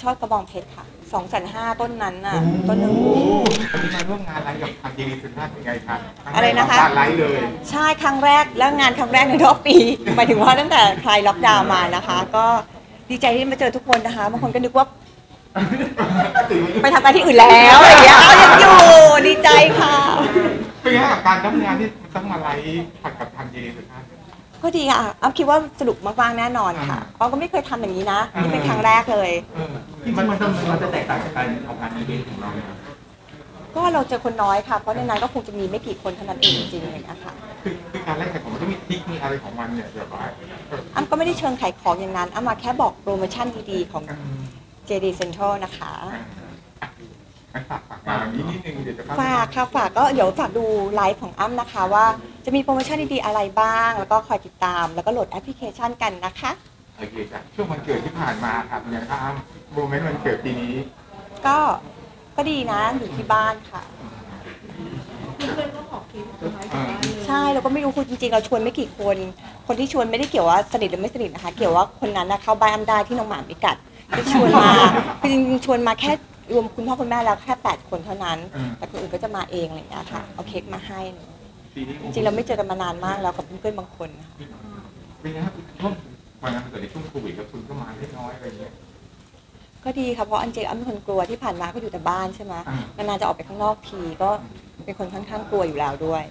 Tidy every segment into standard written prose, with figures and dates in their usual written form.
ชอบกระบองเพชรค่ะ250,000ต้นนั้นน่ะต้นหนึ่งวันนี้มาร่วมงานอะไรกับทางเจดีสุนทรเป็นไงครับอะไรนะคะไลฟ์เลยใช่ครั้งแรกแล้วงานครั้งแรกในรอบปีหมายถึงว่าตั้งแต่คลายล็อกดาวน์มานะคะก็ดีใจที่มาเจอทุกคนนะคะบางคนก็นึกว่าไปทำงานที่อื่นแล้วอะไรอย่างเงี้ยยังอยู่ดีใจค่ะเป็นไงกับการทำงานที่ต้องมาไลฟ์ผัดกับทางเจดีสุนทรก็ดีค่ะอ้ำคิดว่าสนุกมากๆแน่นอนค่ะเพราะก็ไม่เคยทำอย่างนี้นะนี่เป็นครั้งแรกเลยมันจะแตกต่างจากการทำงานอีเวนต์ของเราเนี่ยก็เราเจอคนน้อยค่ะเพราะในนั้นก็คงจะมีไม่กี่คนเท่านั้นเองจริงๆอย่างเงี้ยค่ะคือการแลกขายของมันก็มีทริคมีอะไรของมันเนี่ยแบบว่าอ้ำก็ไม่ได้เชิงขายของอย่างนั้นอ้ำมาแค่บอกโปรโมชั่นดีๆของ JD Central นะคะฝากงานนี้นิดนึงเดี๋ยวจะฝากค่ะฝากก็เดี๋ยวฝากดูไลฟ์ของอ้ำนะคะว่าจะมีโปรโมชั่นดีๆอะไรบ้างแล้วก็คอยติดตามแล้วก็โหลดแอปพลิเคชันกันนะคะโอเคจ้ะช่วงวันเกิดที่ผ่านมาครับเนี่ยครับโมเมนต์วันเกิดปีนี้ก็ดีนะอยู่ที่บ้านค่ะเพื่อนๆก็ขอคิดไว้กับบ้านเลยใช่เราก็ไม่รู้คุณจริงๆเราชวนไม่กี่คนที่ชวนไม่ได้เกี่ยวว่าสนิทหรือไม่สนิทนะคะเกี่ยวว่าคนนั้นนะเข้าบ้านอ้ำได้ที่น้องหมาไปกัดที่ชวนมาคือจริงๆชวนมาแค่รวมคุณพ่อคุณแม่แล้วแค่8คนเท่านั้นแต่คนอื่นก็จะมาเองอะไรอย่างเงี้ยค่ะเอาเค้กมาให้จริงๆเราไม่เจอกันมานานมากแล้วกับเพื่อนๆบางคนค่ะเป็นไงครับช่วงวันนั้นเกิดในช่วงโควิดแล้วคุณก็มาเล็กน้อยอะไรเงี้ยก็ดีค่ะเพราะอันเจอ้ำเป็นคนกลัวที่ผ่านมาก็อยู่แต่บ้านใช่ไหมนานๆจะออกไปข้างนอกทีก็เป็นคนค่อนข้างกลัวอยู่แล้วด้วย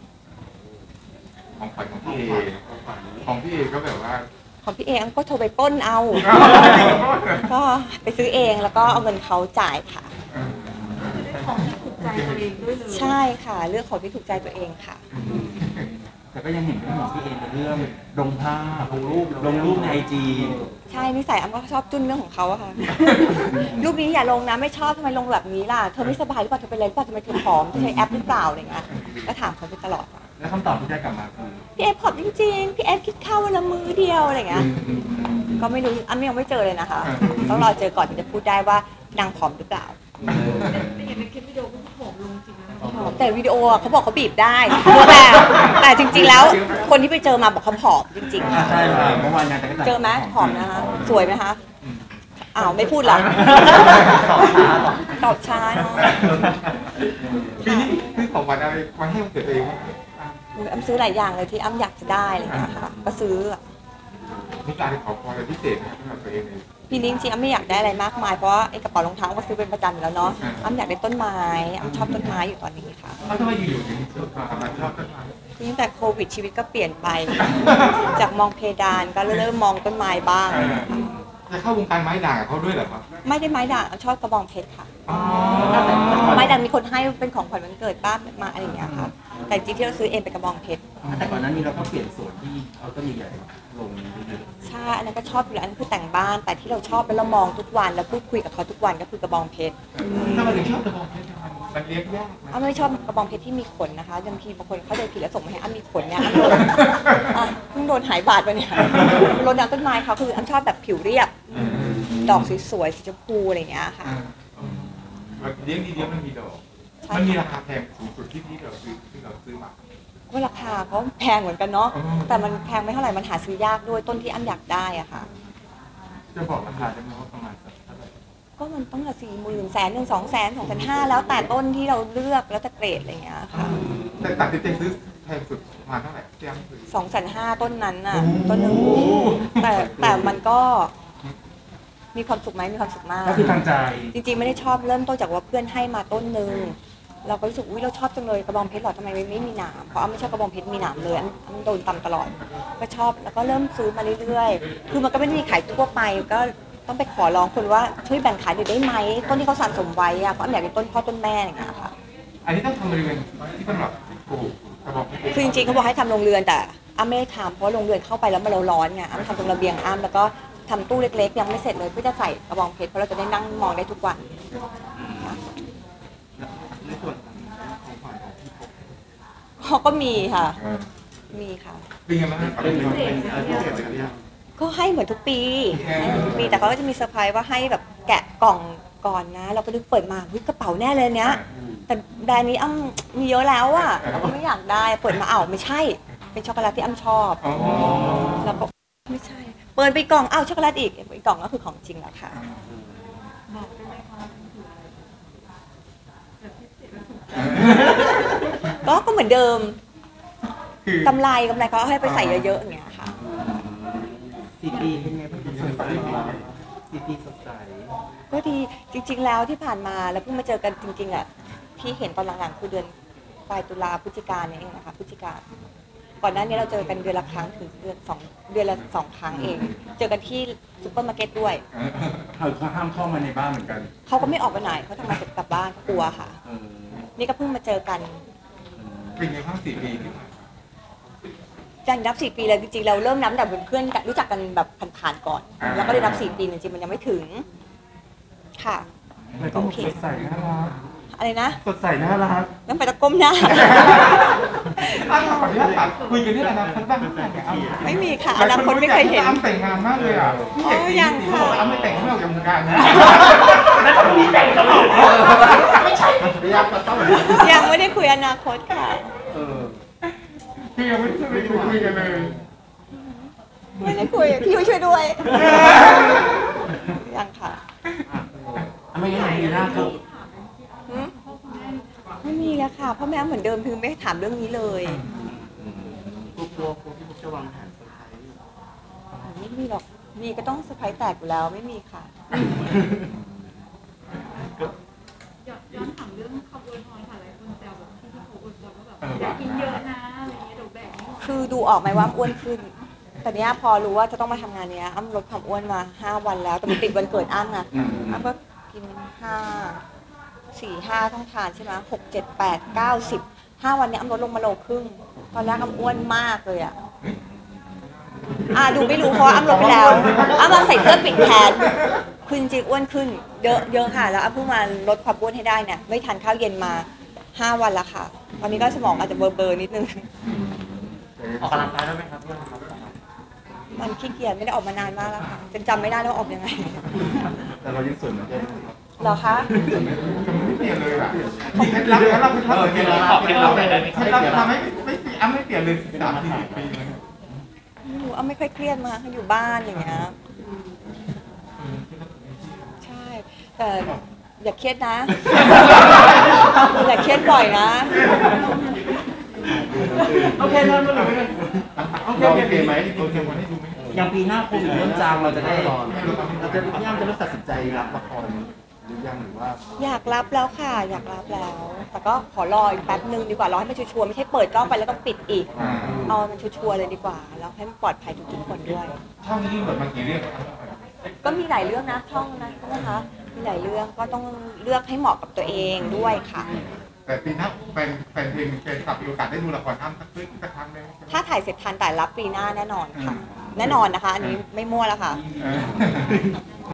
ของขวัญของพี่เอก็แบบว่าของพี่เออ้ำก็โทรไปปล้นเอาก็ไปซื้อเองแล้วก็เอาเงินเขาจ่ายค่ะของที่ถูกใจตัวเองด้วยเลยใช่ค่ะเลือกของที่ถูกใจตัวเองค่ะแต่ก็ยังเห็นเรื่องของพี่เอในเรื่องลงภาพลงรูปในIG ใช่นิสัยอ้ำก็ชอบจุ้นเรื่องของเขาอะค่ะรูปนี้อย่าลงนะไม่ชอบทำไมลงแบบนี้ล่ะเธอไม่สบายหรือเปล่าเธอเป็นอะไรหรือเปล่าทำไมเธอผอมใช้แอปหรือเปล่าอะไรเงี้ยก็ถามเขาไปตลอดแล้วคำตอบที่ได้กลับมาคือพี่เอฟผอมจริงๆพี่เอฟคิดข้าววันละมื้อเดียวอะไรเงี้ยก็ไม่รู้อ้ำยังไม่เจอเลยนะคะต้องรอเจอก่อนถึงจะพูดได้ว่านางผอมหรือเปล่าแต่อย่างในคลิปวิดีโอก็ผอมลงจริงนะแต่วิดีโอเขาบอกเขาบีบได้แต่จริงๆแล้วคนที่ไปเจอมาบอกเขาผอมจริงๆค่ะใช่ค่ะเมื่อวานงานแต่ก็เจอไหมผอมนะคะสวยไหมคะอ้าวไม่พูดหรอตอบช้าเนาะปีนี้คือของวันอะไรมาให้มันเกิดเองอ้ำซื้อหลายอย่างเลยที่อ้ำอยากจะได้อะไรอย่างเงี้ยค่ะก็ซื้อมีการขอพรอะไรพิเศษไหมสำหรับตัวเองเลยปีนี้จริงๆอ้ำไม่อยากได้อะไรมากมายเพราะไอ้กระเป๋ารองเท้าก็ซื้อเป็นประจำอยู่แล้วเนาะอ้ำอยากได้ต้นไม้อ้ำชอบต้นไม้อยู่ตอนนี้ค่ะทำไมอยู่ๆถึงชอบต้นไม้ตั้งแต่โควิดชีวิตก็เปลี่ยนไปจากมองเพดานก็เริ่มมองต้นไม้บ้างจะเข้าวงการไม้ด่างกับเขาด้วยเหรอครับไม่ได้ไม้ด่างชอบกระบองเพชรค่ะไม้ด่างมีคนให้เป็นของขวัญวันเกิดป้ามาอะไรอย่างเงี้ยค่ะแต่จริงที่เราซื้อเองเป็นกระบองเพชรแต่ก่อนนั้นนี้เราก็เปลี่ยนส่วนที่เขาก็มีใหญ่ลงใช่อันนั้นก็ชอบอยู่แล้วอันนั้นคือแต่งบ้านแต่ที่เราชอบแล้วเรามองทุกวันแล้วพูดคุยกับเขาทุกวันก็คือกระบองเพชรถ้ามันถึงชอบกระบองเพชรมันเลี้ยงยากอ้ำไม่ชอบกระบองเพชรที่มีขนนะคะบางทีบางคนเขาใจผิดแล้วส่งมาให้อ้ำมีขนเนี่ยอ้ำเพิ่งโดนหายบาดไปเนี่ยรดน้ำต้นไม้เขาคืออ้ำชอบแบบผิวเรียบดอกสวยๆสีชมพูอะไรอย่างเงี้ยค่ะเลี้ยงดีๆมันมีดอกมันมีราคาแพงสูงสุดที่เราซื้อมาก็ราคาเขาแพงเหมือนกันเนาะแต่มันแพงไม่เท่าไหร่มันหาซื้อยากด้วยต้นที่อ้ำอยากได้อะค่ะจะบอกราคาได้ไหมว่าประมาณเท่าไหร่ก็มันต้องละ40,000 100,000 200,000 2,500แล้วแต่ต้นที่เราเลือกแล้วแต่เกรดอะไรอย่างเงี้ยค่ะแต่ตัดสินใจซื้อแพงสุดมาเท่าไหร่ที่อ้ำซื้อ 250,000ต้นนั้นน่ะต้นนึงแต่มันก็มีความสุขไหมมีความสุขมากก็คือทางใจจริงๆไม่ได้ชอบเริ่มต้นจากว่าเพื่อนให้มาต้นนึงเราก็รู้สึกเราชอบจังเลยกระบองเพชรหรอทำไมไม่มีหนามเพราะอ้ำไม่ชอบกระบองเพชรมีหนามเลยอ้ำโดนตำตลอดก็ชอบแล้วก็เริ่มซื้อมาเรื่อยๆคือมันก็ไม่ได้มีขายทั่วไปก็ต้องไปขอร้องคนว่าช่วยแบ่งขายหน่อยได้ไหมต้นที่เขาสะสมไว้อะเพราะอ้ำอยากเป็นต้นพ่อต้นแม่อย่างเงี้ยค่ะอันนี้ต้องทำบริเวณที่สำหรับปลูกกระบองเพชรคือจริงๆเขาบอกให้ทำโรงเรือนแต่อ้ำไม่ได้ทำเพราะโรงเรือนเข้าไปแล้วมันร้อนไงอ้ำทำตรงระเบียงอ้ำแล้วก็ทำตู้เล็กๆยังไม่เสร็จเลยเพื่อจะใส่กระบองเพชรเพราะเราจะได้นั่งมองได้ทุกวันในส่วนของฝ่ายของพี่เขาก็มีค่ะมีค่ะเป็นยังไงบ้างเป็นพิเศษอะไรอย่างก็ให้เหมือนทุกปีแต่เขาก็จะมีเซอร์ไพรส์ว่าให้แบบแกะกล่องก่อนนะเราก็นึกเปิดมากระเป๋าแน่เลยเนี้ยแต่แบรนด์นี้อ้ำมีเยอะแล้วอ่ะไม่อยากได้เปิดมาไม่ใช่เป็นช็อกโกแลตที่อ้ำชอบแล้วก็ไม่ใช่เปิดไปกล่องช็อกโกแลตอีกกล่องก็คือของจริงแล้วค่ะบอกได้ไหมคะคืออะไรแบบพิเศษและถูกใจก็เหมือนเดิมคือกำไรก็ให้ไปใส่เยอะๆอย่างเงี้ยค่ะ 4 ปีเป็นไงบ้างสดใส4 ปีสดใสก็ดีจริง ๆ แล้วที่ผ่านมาแล้วเพิ่งมาเจอกันจริงๆอ่ะที่เห็นตอนหลังๆคือเดือนปลายตุลาพฤศจิกาเนี่ยเองนะคะพฤศจิกาก่อนหน้านี้เราเจอกันเดือนละครั้งถึงเดือนละสองครั้งเอง เจอกันที่ซุปเปอร์มาร์เก็ตด้วยเขาห้ามเข้ามาในบ้านเหมือนกันเขาก็ไม่ออกไปไหนเขาทำงานเสร็จกลับบ้านเขากลัวค่ะ นี่ก็เพิ่งมาเจอกันเป็นไงบ้าง4 ปีที่ผ่านมาจังนับ4 ปีเลยจริงๆเราเริ่มนับแบบเป็นเพื่อนกันรู้จักกันแบบผ่านๆก่อน แล้วก็ได้นับ4 ปีจริงๆมันยังไม่ถึงค่ะแต่ก็สดใสน่ารักอะไรนะสดใสน่ารักต้องไปตะก้มหน้าขออนุญาตถามคุยกันเรื่องอนาคตบ้างไหมครับไม่มีค่ะอนาคตไม่เคยเห็นอ้ำแต่งงานมากเลยอ่ะพี่เด็กอ๋อยังตีค่ะบอกอ้ำไม่แต่งไม่ออกจากวงการนะแล้วคนนี้แต่งตลอดไม่ใช่พยายามจะต้องยังไม่ได้คุยอนาคตค่ะคือยังไม่ได้คุยกันเลยไม่ได้คุยพี่ยุ้ยช่วยด้วยยังค่ะไม่งั้นมีหน้าเขาหืมไม่มีแล้วค่ะพ่อแม่เหมือนเดิมคือไม่ถามเรื่องนี้เลยกลัวพี่มุกจะวางแผนเซอร์ไพรส์ไม่มีหรอกมีก็ต้องเซอร์ไพรส์แตกอยู่แล้วไม่มีค่ะย้อนถามเรื่องคำอวยพรค่ะหลายคนแซวแบบที่เขาอวยพรว่าแบบอยากกินเยอะนะอะไรเงี้ยเดี๋ยวแบ่งให้หมดคือดูออกไหมว่าอ้วนขึ้น แต่เนี้ยพอรู้ว่าจะต้องมาทำงานเนี้ยอ้ำลดความอ้วนมา5 วันแล้ว แต่มันติดวันเกิดอ้ำนะอ้ำก็กิน4-5ต้องทานใช่ไหม6 7 8 9 10 5 วันเนี้ยอ้ำลดลงมาโลครึ่งตอนแรกอ้ำอ้วนมากเลยดูไม่รู้เพราะว่าอ้ำลดไปแล้วอ้ำลองใส่เสื้อปิดแขนคือจริงๆอ้วนขึ้นเยอะค่ะแล้วอ้ำเพิ่งมาลดความอ้วนให้ได้เนี่ยไม่ทานข้าวเย็นมา5 วันแล้วค่ะตอนนี้ก็สมองอาจจะเบลอๆนิดนึงออกกำลังกายได้ไหมครับพี่ครับมันขี้เกียจไม่ได้ออกมานานมากแล้วค่ะจนจำไม่ได้แล้วว่าออกยังไงแต่เรายังสวยเหมือนเดิมเหรอคะจะไม่เปลี่ยนเลยอ่ะมีเคล็ดลับแล้วเราเคล็ดลับเคล็ดลับทำให้ไม่อ้ำไม่เปลี่ยนเลย30-40 ปีเลยไม่รู้อ้ำไม่ค่อยเครียดมากอยู่บ้านอย่างเงี้ยใช่แต่อย่าเครียดนะ อย่าเครียดบ่อยนะโอเคเริ่มเลยโอเคไหมโอเควันให้ดูไหมอย่างปีหน้าโควิดเริ่มจางเราจะย่ำจะเริ่มตัดสินใจรับละครหรือยังหรือว่าอยากรับแล้วค่ะ อยากรับแล้ว แต่ก็ขอรออีกแป๊บนึงดีกว่ารอให้มันชัวร์ๆไม่ใช่เปิดกล้องไปแล้วต้องปิดอีกเอามันชัวร์ๆเลยดีกว่าแล้วให้มันปลอดภัยทุกๆคนด้วยช่องนี้เปิดมากี่เรื่องก็มีหลายเรื่องนะช่องนะใช่ไหมคะมีหลายเรื่องก็ต้องเลือกให้เหมาะกับตัวเองด้วยค่ะแต่ปีหน้าแฟนเพลงแฟนคลับมีโอกาสได้ดูละครอ้ำสักครั้งได้ไหมถ้าถ่ายเสร็จทันแต่รับปีหน้าแน่นอนค่ะ แน่นอนนะคะ อันนี้ไม่มั่วแล้วค่ะ